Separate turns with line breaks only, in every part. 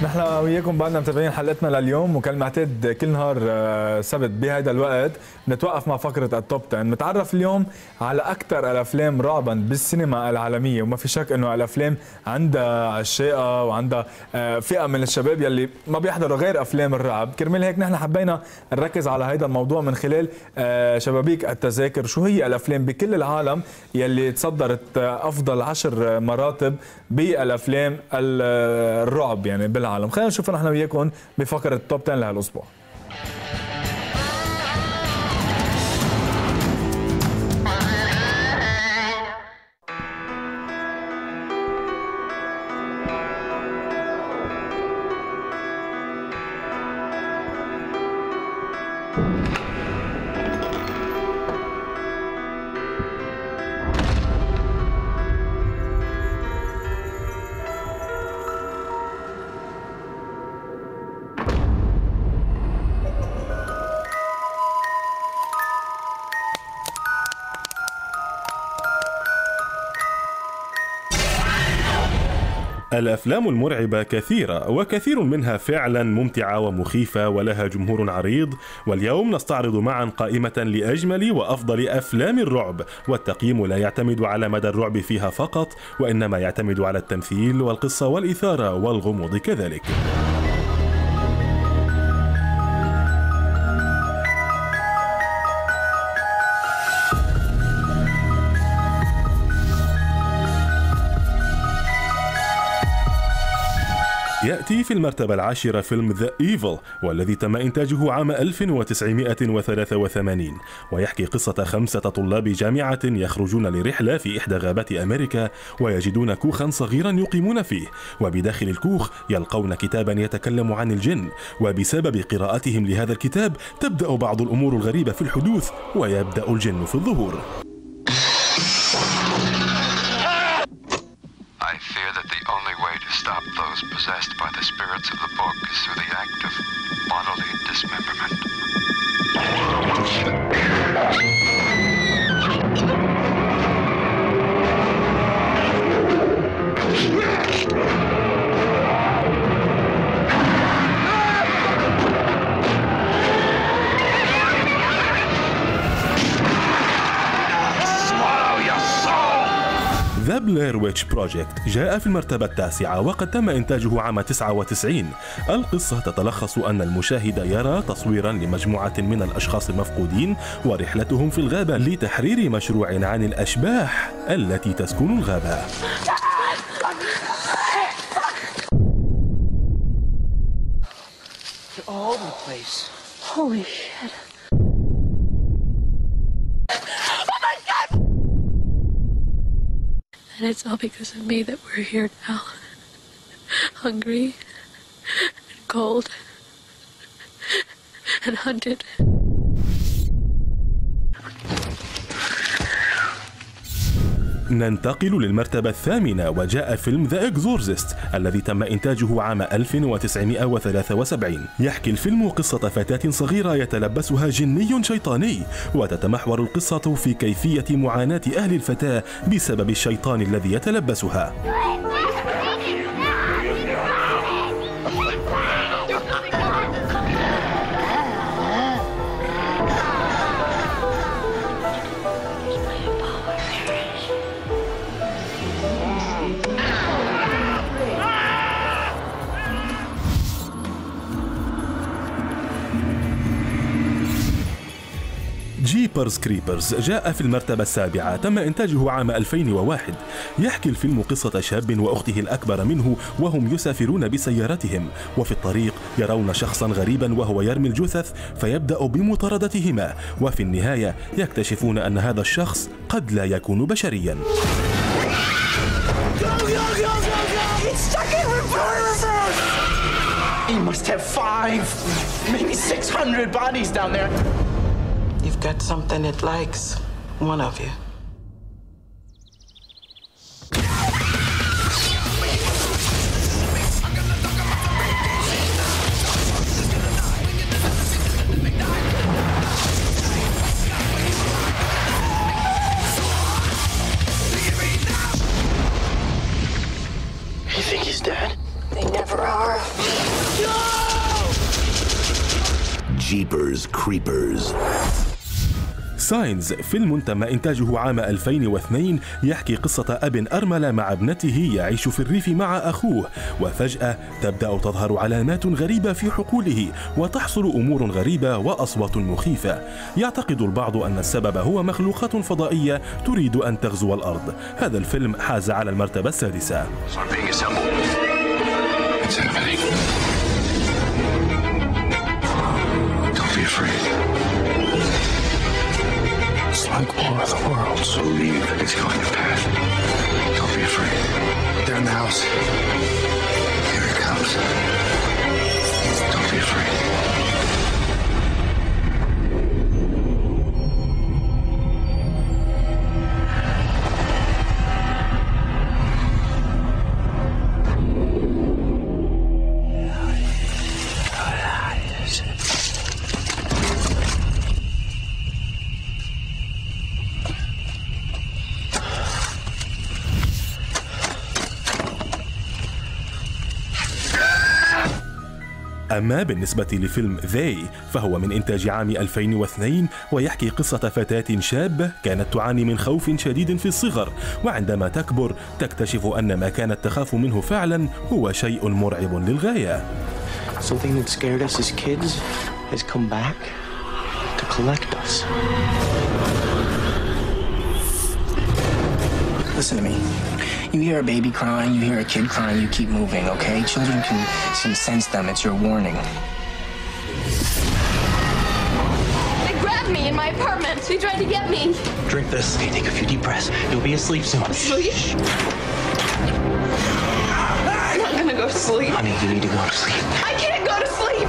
نحن وياكم بعدنا متابعين حلقتنا لليوم، وكالمعتاد كل نهار سبت بهذا الوقت نتوقف مع فقرة التوب 10. نتعرف اليوم على أكثر الأفلام رعبا بالسينما العالمية، وما في شك إنه الأفلام عندها عشاقة وعندها فئة من الشباب يلي ما بيحضروا غير أفلام الرعب. كرمال هيك نحن حبينا نركز على هذا الموضوع من خلال شبابيك التذاكر. شو هي الأفلام بكل العالم يلي تصدرت أفضل 10 مراتب بالأفلام الرعب يعني بالعالم. خلينا نشوف نحن وياكم بفقرة التوب 10 لهالأسبوع.
الأفلام المرعبة كثيرة، وكثير منها فعلا ممتعة ومخيفة ولها جمهور عريض. واليوم نستعرض معا قائمة لأجمل وأفضل أفلام الرعب، والتقييم لا يعتمد على مدى الرعب فيها فقط، وإنما يعتمد على التمثيل والقصة والإثارة والغموض كذلك. يأتي في المرتبة العاشرة فيلم The Evil، والذي تم إنتاجه عام 1983، ويحكي قصة 5 طلاب جامعة يخرجون لرحلة في إحدى غابات أمريكا، ويجدون كوخا صغيرا يقيمون فيه، وبداخل الكوخ يلقون كتابا يتكلم عن الجن، وبسبب قراءتهم لهذا الكتاب تبدأ بعض الأمور الغريبة في الحدوث، ويبدأ الجن في الظهور.
I fear that the only way to stop those possessed by the spirits of the book is through the act of bodily dismemberment. The Blair Witch Project جاء في المرتبة التاسعة، وقد تم إنتاجه عام 99. القصة تتلخص أن المشاهد يرى تصويرا لمجموعة من الأشخاص المفقودين ورحلتهم في الغابة لتحرير مشروع عن الأشباح التي تسكن الغابة.
All over the place.
Holy shit. And it's all because of me that we're here now. Hungry and cold and hunted.
ننتقل للمرتبة الثامنة، وجاء فيلم The Exorcist الذي تم إنتاجه عام 1973. يحكي الفيلم قصة فتاة صغيرة يتلبسها جني شيطاني، وتتمحور القصة في كيفية معاناة أهل الفتاة بسبب الشيطان الذي يتلبسها. جيبرز كريبرز جاء في المرتبة السابعة، تم إنتاجه عام 2001. يحكي الفيلم قصة شاب وأخته الأكبر منه وهم يسافرون بسيارتهم، وفي الطريق يرون شخصا غريبا وهو يرمي الجثث، فيبدأ بمطاردتهما، وفي النهاية يكتشفون أن هذا الشخص قد لا يكون بشريا.
You must have 5, maybe 600 bodies down there.
You've got something it likes, one of you.
You think he's dead?
They never are.
Jeepers Creepers.
ساينز فيلم تم إنتاجه عام 2002 يحكي قصة أب أرملة مع ابنته يعيش في الريف مع أخوه، وفجأة تبدأ تظهر علامات غريبة في حقوله وتحصل أمور غريبة وأصوات مخيفة. يعتقد البعض أن السبب هو مخلوقات فضائية تريد أن تغزو الأرض. هذا الفيلم حاز على المرتبة السادسة.
It's like war of the worlds. Believe it's going to pass. Don't be afraid. They're in the house. Here it comes. Don't be afraid.
أما بالنسبة لفيلم They فهو من إنتاج عام 2002 ويحكي قصة فتاة شابة كانت تعاني من خوف شديد في الصغر، وعندما تكبر تكتشف أن ما كانت تخاف منه فعلا هو شيء مرعب للغاية.
Something that scared us as kids has come back to collect us. Listen to me. You hear a baby crying, you hear a kid crying, you keep moving, okay? Children can sense them. It's your warning.
They grabbed me in my apartment. They tried to get me.
Drink this. Okay, take a few deep breaths. You'll be asleep soon.
Sleep? I'm not gonna go to sleep.
Honey, you need to go to sleep.
I can't go to sleep.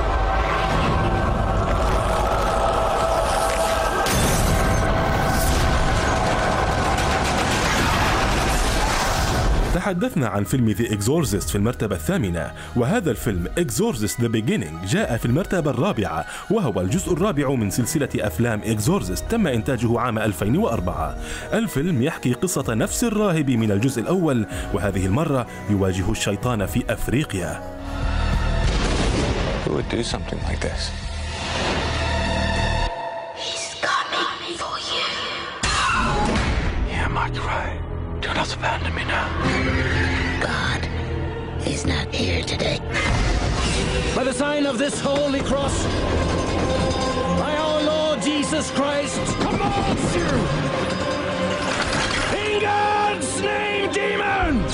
تحدثنا عن فيلم The Exorcist في المرتبة الثامنة، وهذا الفيلم Exorcist The Beginning جاء في المرتبة الرابعة، وهو الجزء الرابع من سلسلة أفلام Exorcist تم إنتاجه عام 2004. الفيلم يحكي قصة نفس الراهب من الجزء الأول، وهذه المرة يواجه الشيطان في أفريقيا.
Who would do something like this?
He's coming for you.
Yeah, Mike, right. Do not abandon me now.
God is not here today.
By the sign of this holy cross, by our Lord Jesus Christ, commands you! In God's name, demons!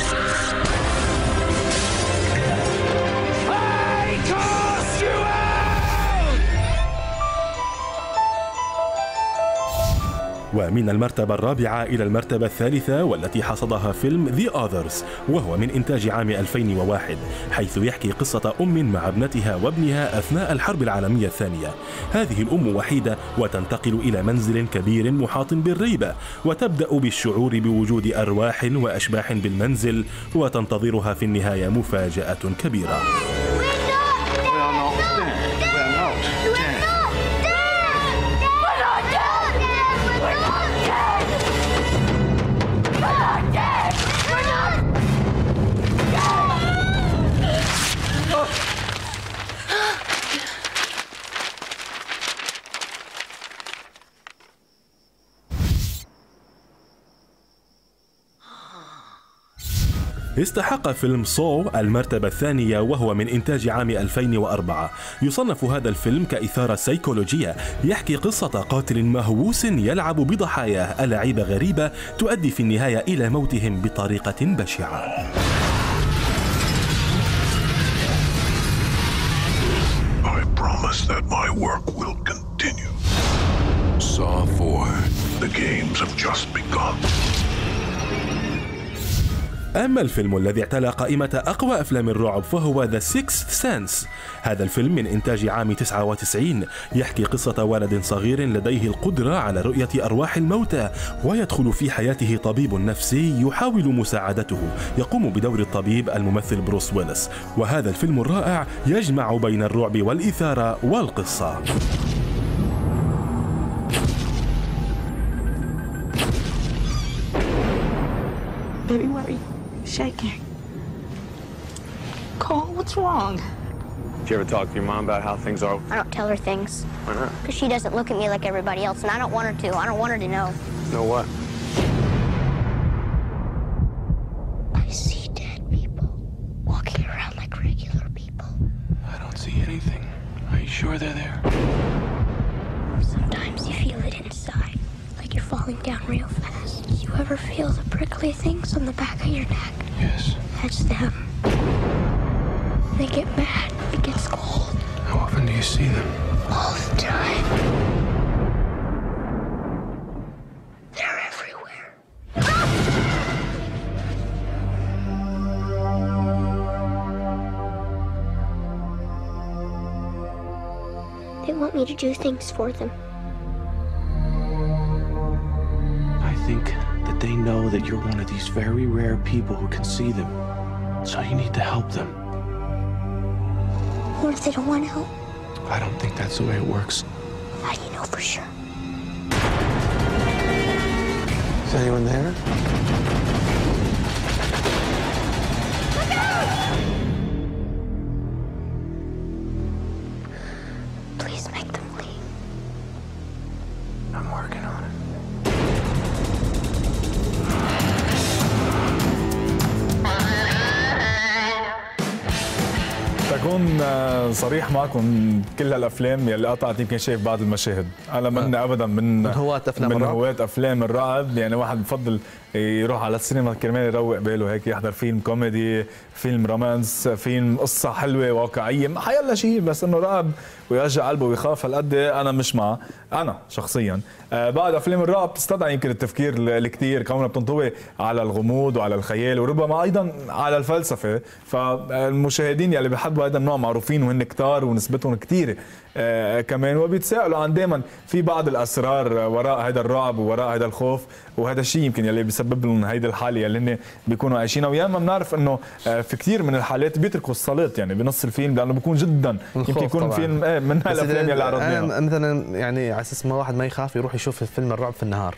I cast you out!
ومن المرتبة الرابعة إلى المرتبة الثالثة والتي حصدها فيلم The Others، وهو من إنتاج عام 2001، حيث يحكي قصة أم مع ابنتها وابنها أثناء الحرب العالمية الثانية. هذه الأم وحيدة وتنتقل إلى منزل كبير محاط بالريبة، وتبدأ بالشعور بوجود أرواح وأشباح بالمنزل، وتنتظرها في النهاية مفاجأة كبيرة. استحق فيلم سو المرتبة الثانية وهو من إنتاج عام 2004. يصنف هذا الفيلم كإثارة سيكولوجية، يحكي قصة قاتل مهووس يلعب بضحاياه ألاعيب غريبة تؤدي في النهاية إلى موتهم بطريقة بشعة.
I promise that my work will continue. Saw 4. The games have just begun.
أما الفيلم الذي اعتلى قائمة أقوى أفلام الرعب فهو The Sixth Sense. هذا الفيلم من إنتاج عام 99، يحكي قصة ولد صغير لديه القدرة على رؤية أرواح الموتى، ويدخل في حياته طبيب نفسي يحاول مساعدته، يقوم بدور الطبيب الممثل بروس ويلس. وهذا الفيلم الرائع يجمع بين الرعب والإثارة والقصة.
Baby, what are you shaking? Cole, what's wrong?
Did you ever talk to your mom about how things are?
I don't tell her things.
Why not?
Because she doesn't look at me like everybody else, and I don't want her to. I don't want her to know.
Know what?
I see dead people walking around like regular people.
I don't see anything. Are you sure they're there?
Sometimes you feel it inside, like you're falling down real fast. You ever feel the prickly things on the back of your neck?
Yes.
That's them. They get mad. It gets cold.
How often do you see them?
All the time. They're everywhere. They want me to do things for them.
I think that they know that you're one of these very rare people who can see them. So you need to help them.
What if they don't want to help?
I don't think that's the way it works.
How do you know for sure?
Is anyone there?
Please make them leave.
I'm working on it.
أكون صريح معكم، كل هالافلام يلي قطعت يمكن شايف بعض المشاهد. انا من ابدا من هواة افلام الرعب، يعني واحد بفضل يروح على السينما كرمال يروق باله هيك، يحضر فيلم كوميدي، فيلم رومانس، فيلم قصه حلوه واقعيه، حيلا شيء، بس انه رعب ويرجع قلبه ويخاف هالقد انا مش معه. انا شخصيا بعد افلام الرعب بتستدعي يمكن التفكير الكثير، كونها بتنطوي على الغموض وعلى الخيال وربما ايضا على الفلسفه، فالمشاهدين يلي بيحبوا هذا النوع معروفين وهن كتار ونسبتهم كثيره كمان، وبيتساءلوا عن دائما في بعض الاسرار وراء هذا الرعب ووراء هذا الخوف، وهذا الشيء يمكن يلي بيسبب لهم هيدي الحاله يلي هن بيكونوا عايشينها. وياما بنعرف انه في كثير من الحالات بيتركوا الصلاه يعني بنص الفيلم، لانه بيكون جدا يمكن يكون فيلم من هالافلام يلي عرضناها.
مثلا يعني على اساس ما واحد ما يخاف يروح يشوف فيلم الرعب في النهار.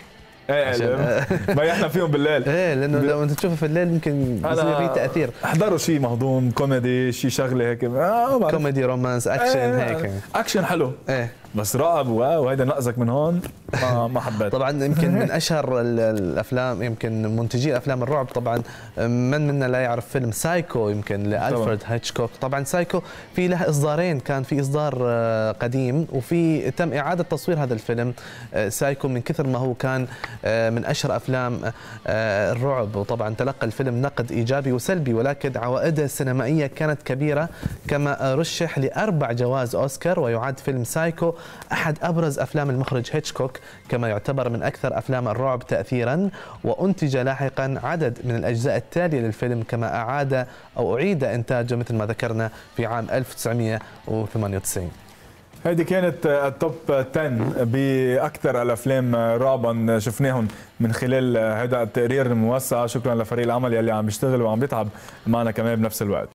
ما احنا فيهم بالليل.
لانه لو انت تشوفه في الليل يمكن يصير فيه تاثير.
احضروا شيء مهضوم كوميدي، شيء شغله هيك
كوميدي رومانس اكشن هيك
اكشن حلو بس رعب وهيدا نقزك من هون ما حبيت.
طبعا يمكن من اشهر الافلام، يمكن منتجي افلام الرعب طبعا من منا لا يعرف فيلم سايكو يمكن لألفريد هيتشكوك. طبعا سايكو في له اصدارين، كان في اصدار قديم وفي تم اعاده تصوير هذا الفيلم. سايكو من كثر ما هو كان من اشهر افلام الرعب، وطبعا تلقى الفيلم نقد ايجابي وسلبي، ولكن عوائده السينمائيه كانت كبيره، كما رشح ل4 جوائز اوسكار. ويعد فيلم سايكو احد ابرز افلام المخرج هيتشكوك، كما يعتبر من اكثر افلام الرعب تاثيرا. وانتج لاحقا عدد من الاجزاء التاليه للفيلم، كما اعيد انتاجه مثل ما ذكرنا في عام 1998.
هيدي كانت التوب 10 باكثر الافلام رعبا شفناهم من خلال هذا التقرير الموسع. شكرا لفريق العمل يلي عم يشتغل وعم يتعب معنا كمان بنفس الوقت.